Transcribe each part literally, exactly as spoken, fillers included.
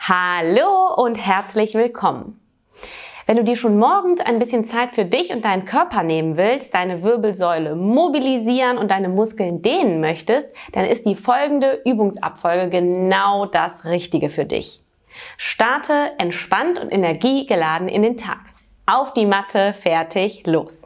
Hallo und herzlich willkommen. Wenn du dir schon morgens ein bisschen Zeit für dich und deinen Körper nehmen willst, deine Wirbelsäule mobilisieren und deine Muskeln dehnen möchtest, dann ist die folgende Übungsabfolge genau das Richtige für dich. Starte entspannt und energiegeladen in den Tag. Auf die Matte, fertig, los!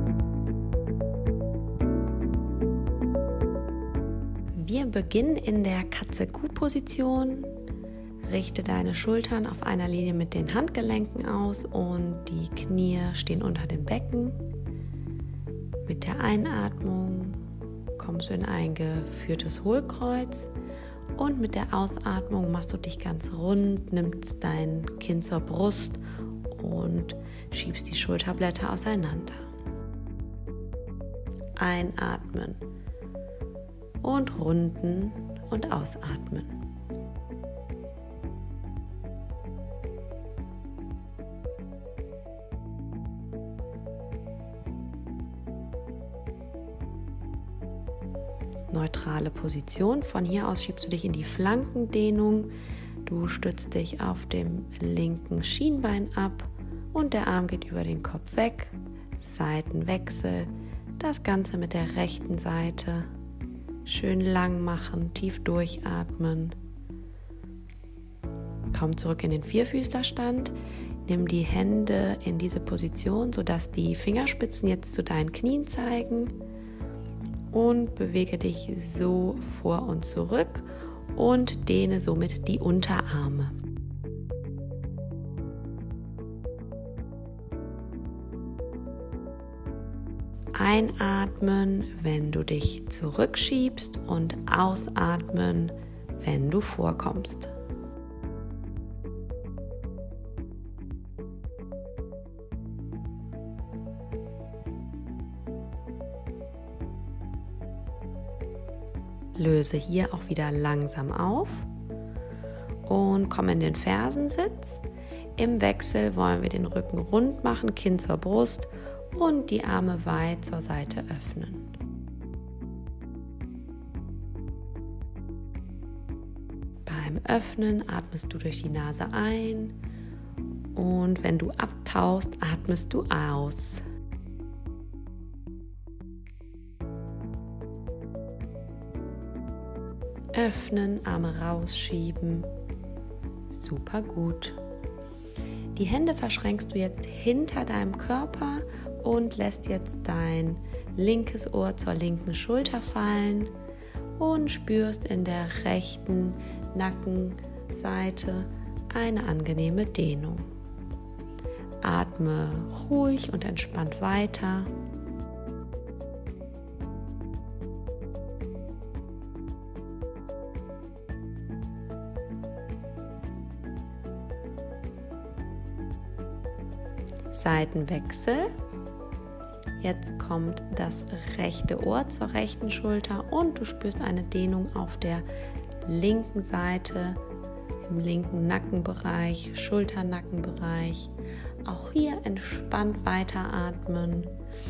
Wir beginnen in der Katze-Kuh-Position. Richte deine Schultern auf einer Linie mit den Handgelenken aus und die Knie stehen unter dem Becken. Mit der Einatmung kommst du in ein geführtes Hohlkreuz und mit der Ausatmung machst du dich ganz rund, nimmst dein Kinn zur Brust und schiebst die Schulterblätter auseinander. Einatmen und runden und ausatmen. Neutrale Position. Von hier aus schiebst du dich in die Flankendehnung. Du stützt dich auf dem linken Schienbein ab und der Arm geht über den Kopf weg. Seitenwechsel. Das Ganze mit der rechten Seite. Schön lang machen, tief durchatmen. Komm zurück in den Vierfüßlerstand. Nimm die Hände in diese Position, sodass die Fingerspitzen jetzt zu deinen Knien zeigen. Und bewege dich so vor und zurück und dehne somit die Unterarme. Einatmen, wenn du dich zurückschiebst und ausatmen, wenn du vorkommst. Löse hier auch wieder langsam auf und komm in den Fersensitz. Im Wechsel wollen wir den Rücken rund machen, Kinn zur Brust und die Arme weit zur Seite öffnen. Beim Öffnen atmest du durch die Nase ein und wenn du abtauchst, atmest du aus. Öffnen, Arme rausschieben. Super gut. Die Hände verschränkst du jetzt hinter deinem Körper und lässt jetzt dein linkes Ohr zur linken Schulter fallen und spürst in der rechten Nackenseite eine angenehme Dehnung. Atme ruhig und entspannt weiter. Seitenwechsel. Jetzt kommt das rechte Ohr zur rechten Schulter und du spürst eine Dehnung auf der linken Seite, im linken Nackenbereich, Schulternackenbereich. Auch hier entspannt weiteratmen.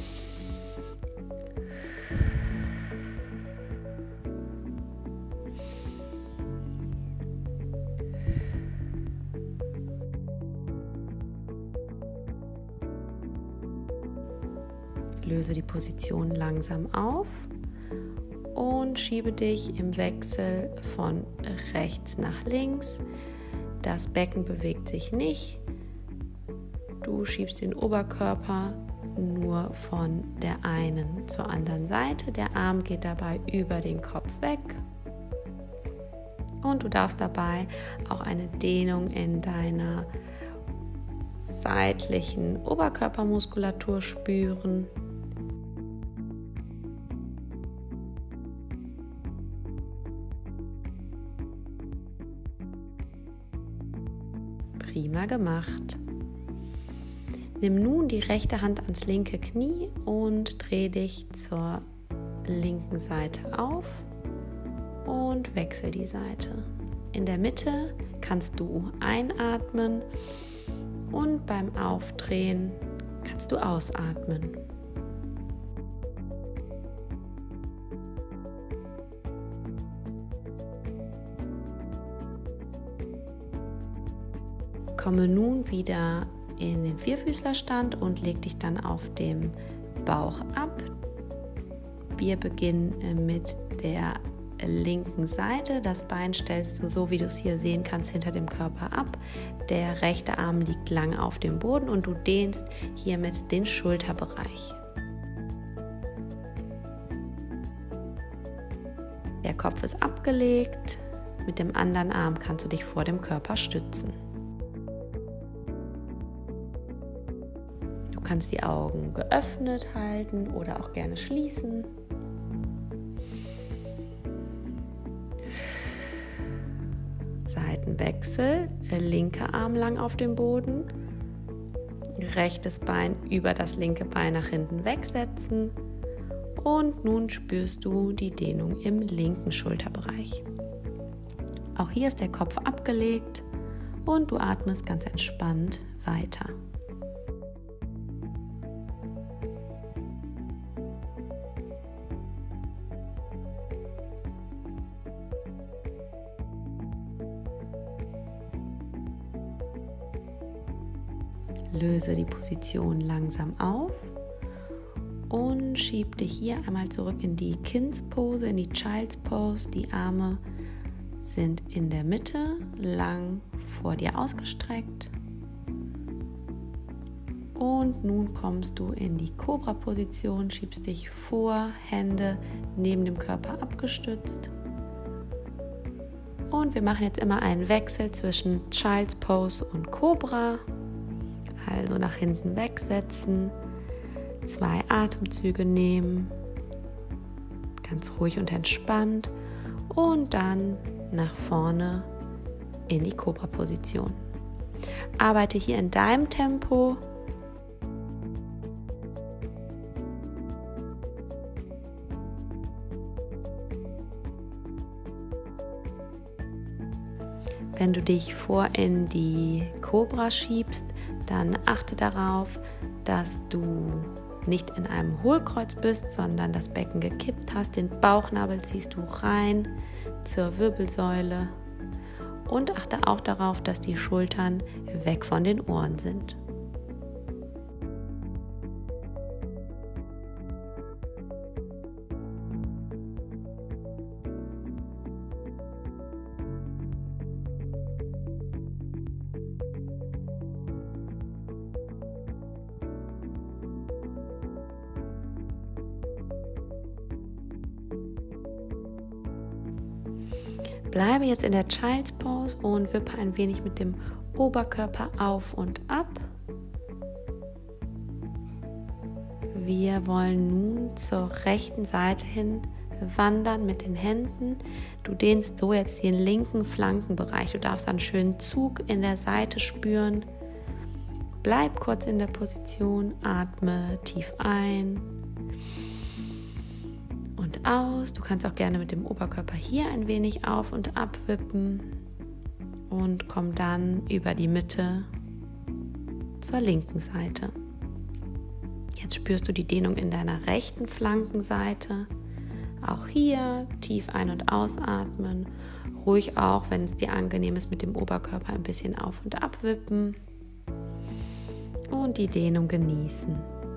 Löse die Position langsam auf und schiebe dich im Wechsel von rechts nach links. Das Becken bewegt sich nicht. Du schiebst den Oberkörper nur von der einen zur anderen Seite. Der Arm geht dabei über den Kopf weg. Und du darfst dabei auch eine Dehnung in deiner seitlichen Oberkörpermuskulatur spüren. Prima gemacht. Nimm nun die rechte Hand ans linke Knie und dreh dich zur linken Seite auf und wechsel die Seite. In der Mitte kannst du einatmen und beim Aufdrehen kannst du ausatmen. Komme nun wieder in den Vierfüßlerstand und leg dich dann auf dem Bauch ab. Wir beginnen mit der linken Seite. Das Bein stellst du, so wie du es hier sehen kannst, hinter dem Körper ab. Der rechte Arm liegt lang auf dem Boden und du dehnst hiermit den Schulterbereich. Der Kopf ist abgelegt. Mit dem anderen Arm kannst du dich vor dem Körper stützen. Du kannst die Augen geöffnet halten oder auch gerne schließen. Seitenwechsel, linker Arm lang auf dem Boden, rechtes Bein über das linke Bein nach hinten wegsetzen und nun spürst du die Dehnung im linken Schulterbereich. Auch hier ist der Kopf abgelegt und du atmest ganz entspannt weiter. Löse die Position langsam auf und schieb dich hier einmal zurück in die Kindspose, in die Child's Pose. Die Arme sind in der Mitte, lang vor dir ausgestreckt. Und nun kommst du in die Cobra-Position, schiebst dich vor, Hände neben dem Körper abgestützt. Und wir machen jetzt immer einen Wechsel zwischen Child's Pose und Cobra. Also nach hinten wegsetzen, zwei Atemzüge nehmen, ganz ruhig und entspannt und dann nach vorne in die Cobra-Position. Arbeite hier in deinem Tempo. Wenn du dich vor in die Cobra schiebst, dann achte darauf, dass du nicht in einem Hohlkreuz bist, sondern das Becken gekippt hast. Den Bauchnabel ziehst du rein zur Wirbelsäule und achte auch darauf, dass die Schultern weg von den Ohren sind. Bleibe jetzt in der Child's Pose und wippe ein wenig mit dem Oberkörper auf und ab. Wir wollen nun zur rechten Seite hin wandern mit den Händen. Du dehnst so jetzt den linken Flankenbereich. Du darfst einen schönen Zug in der Seite spüren. Bleib kurz in der Position, atme tief ein und aus. Du kannst auch gerne mit dem Oberkörper hier ein wenig auf- und abwippen und komm dann über die Mitte zur linken Seite. Jetzt spürst du die Dehnung in deiner rechten Flankenseite. Auch hier tief ein- und ausatmen. Ruhig auch, wenn es dir angenehm ist, mit dem Oberkörper ein bisschen auf- und abwippen und die Dehnung genießen.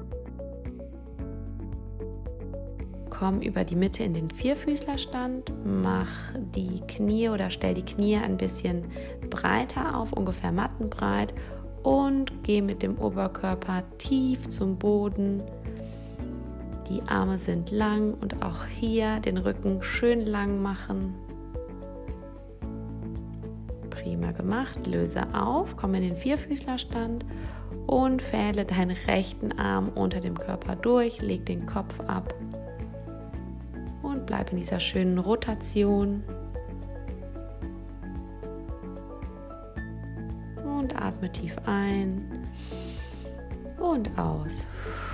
Komm über die Mitte in den Vierfüßlerstand, mach die Knie oder stell die Knie ein bisschen breiter auf, ungefähr mattenbreit und geh mit dem Oberkörper tief zum Boden. Die Arme sind lang und auch hier den Rücken schön lang machen. Prima gemacht, löse auf, komm in den Vierfüßlerstand und fähle deinen rechten Arm unter dem Körper durch, leg den Kopf ab. Und bleib in dieser schönen Rotation. Und atme tief ein und aus.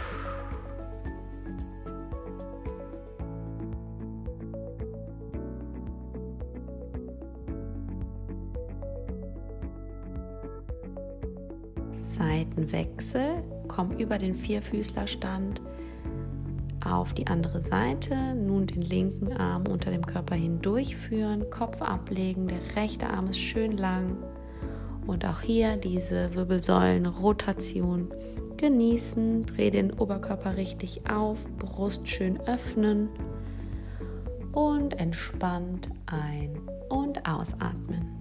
Seitenwechsel, komm über den Vierfüßlerstand auf die andere Seite, nun den linken Arm unter dem Körper hindurchführen, Kopf ablegen, der rechte Arm ist schön lang Und auch hier diese Wirbelsäulenrotation genießen. Dreh den Oberkörper richtig auf, Brust schön öffnen und entspannt ein- und ausatmen.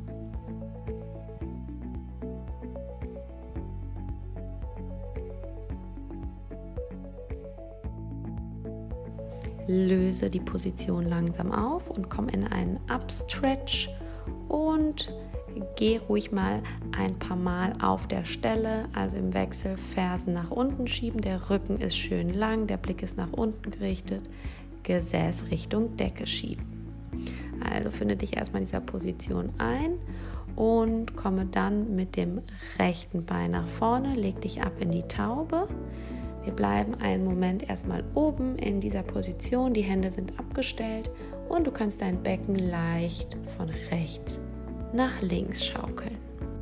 Löse die Position langsam auf und komm in einen Upstretch und geh ruhig mal ein paar Mal auf der Stelle, also im Wechsel Fersen nach unten schieben. Der Rücken ist schön lang, der Blick ist nach unten gerichtet, Gesäß Richtung Decke schieben. Also finde dich erstmal in dieser Position ein und komme dann mit dem rechten Bein nach vorne, leg dich ab in die Taube. Wir bleiben einen Moment erstmal oben in dieser Position, die Hände sind abgestellt und du kannst dein Becken leicht von rechts nach links schaukeln.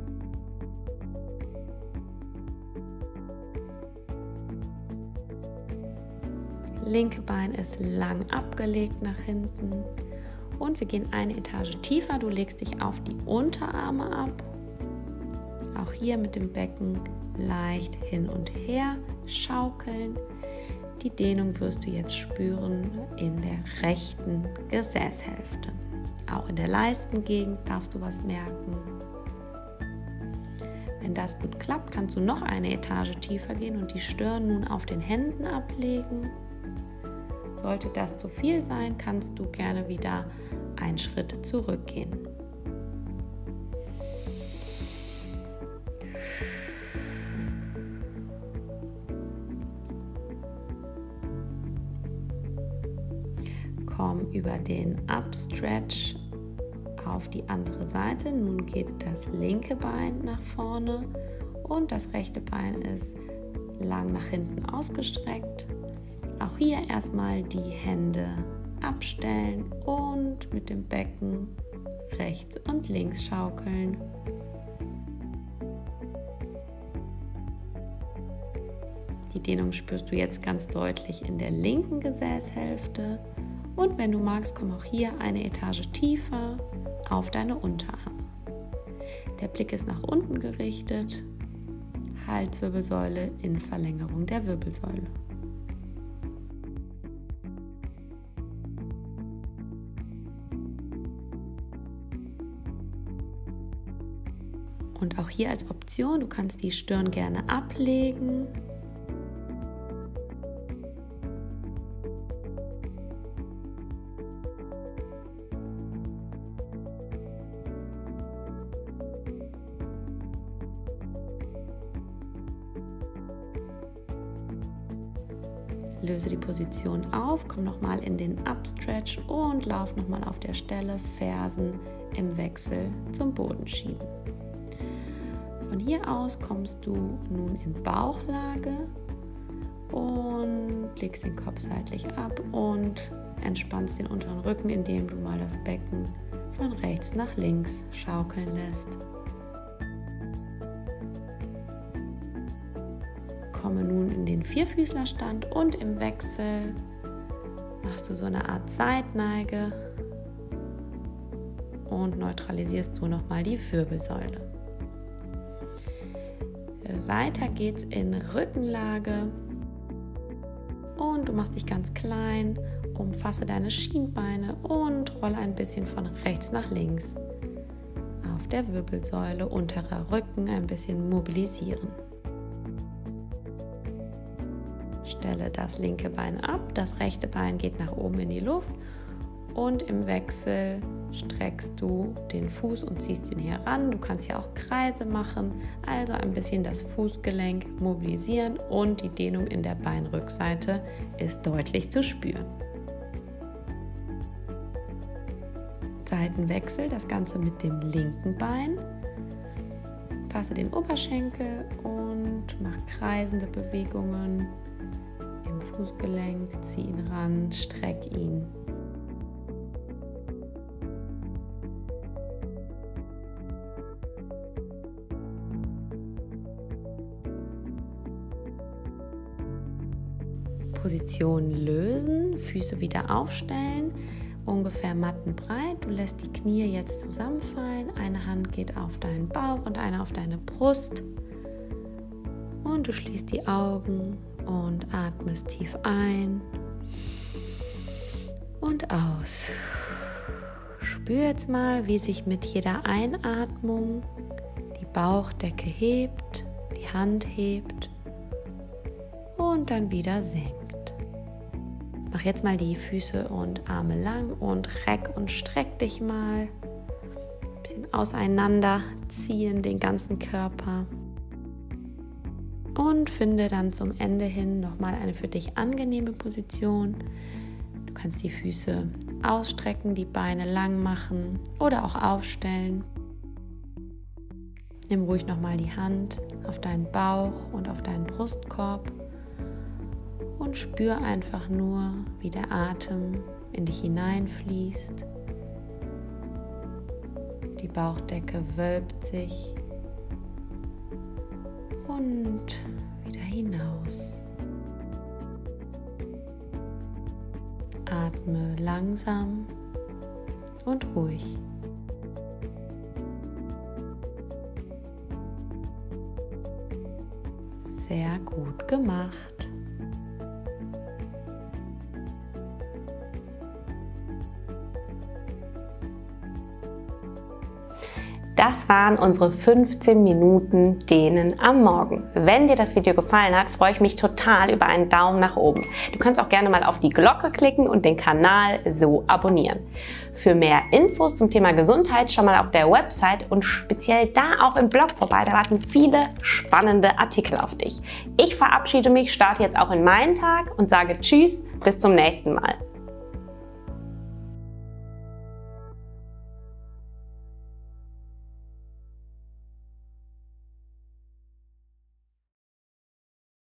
Linke Bein ist lang abgelegt nach hinten und wir gehen eine Etage tiefer. Du legst dich auf die Unterarme ab. Auch hier mit dem Becken leicht hin und her schaukeln. Die Dehnung wirst du jetzt spüren in der rechten Gesäßhälfte. Auch in der Leistengegend darfst du was merken. Wenn das gut klappt, kannst du noch eine Etage tiefer gehen und die Stirn nun auf den Händen ablegen. Sollte das zu viel sein, kannst du gerne wieder einen Schritt zurückgehen. Komm über den Upstretch auf die andere Seite. Nun geht das linke Bein nach vorne und das rechte Bein ist lang nach hinten ausgestreckt. Auch hier erstmal die Hände abstellen und mit dem Becken rechts und links schaukeln. Die Dehnung spürst du jetzt ganz deutlich in der linken Gesäßhälfte. Und wenn du magst, komm auch hier eine Etage tiefer auf deine Unterarme. Der Blick ist nach unten gerichtet, Halswirbelsäule in Verlängerung der Wirbelsäule. Und auch hier als Option, du kannst die Stirn gerne ablegen. Löse die Position auf, komm nochmal in den Upstretch und lauf nochmal auf der Stelle, Fersen im Wechsel zum Boden schieben. Von hier aus kommst du nun in Bauchlage und legst den Kopf seitlich ab und entspannst den unteren Rücken, indem du mal das Becken von rechts nach links schaukeln lässt. Komme nun in den Vierfüßlerstand und im Wechsel machst du so eine Art Seitneige und neutralisierst so nochmal die Wirbelsäule. Weiter geht's in Rückenlage und du machst dich ganz klein, umfasse deine Schienbeine und rolle ein bisschen von rechts nach links. Auf der Wirbelsäule, unterer Rücken ein bisschen mobilisieren. Stelle das linke Bein ab, das rechte Bein geht nach oben in die Luft und im Wechsel streckst du den Fuß und ziehst ihn heran. Du kannst hier auch Kreise machen, also ein bisschen das Fußgelenk mobilisieren und die Dehnung in der Beinrückseite ist deutlich zu spüren. Seitenwechsel, das Ganze mit dem linken Bein. Fasse den Oberschenkel und mach kreisende Bewegungen im Fußgelenk, zieh ihn ran, streck ihn. Position lösen, Füße wieder aufstellen ungefähr mattenbreit. Du lässt die Knie jetzt zusammenfallen. Eine Hand geht auf deinen Bauch und eine auf deine Brust. Und du schließt die Augen und atmest tief ein und aus. Spür jetzt mal, wie sich mit jeder Einatmung die Bauchdecke hebt, die Hand hebt und dann wieder senkt. Mach jetzt mal die Füße und Arme lang und reck und streck dich mal. Ein bisschen auseinanderziehen den ganzen Körper. Und finde dann zum Ende hin nochmal eine für dich angenehme Position. Du kannst die Füße ausstrecken, die Beine lang machen oder auch aufstellen. Nimm ruhig nochmal die Hand auf deinen Bauch und auf deinen Brustkorb und spür einfach nur, wie der Atem in dich hineinfließt. Die Bauchdecke wölbt sich und wieder hinaus. Atme langsam und ruhig. Sehr gut gemacht. Das waren unsere fünfzehn Minuten Dehnen am Morgen. Wenn dir das Video gefallen hat, freue ich mich total über einen Daumen nach oben. Du kannst auch gerne mal auf die Glocke klicken und den Kanal so abonnieren. Für mehr Infos zum Thema Gesundheit schau mal auf der Website und speziell da auch im Blog vorbei. Da warten viele spannende Artikel auf dich. Ich verabschiede mich, starte jetzt auch in meinen Tag und sage Tschüss, bis zum nächsten Mal.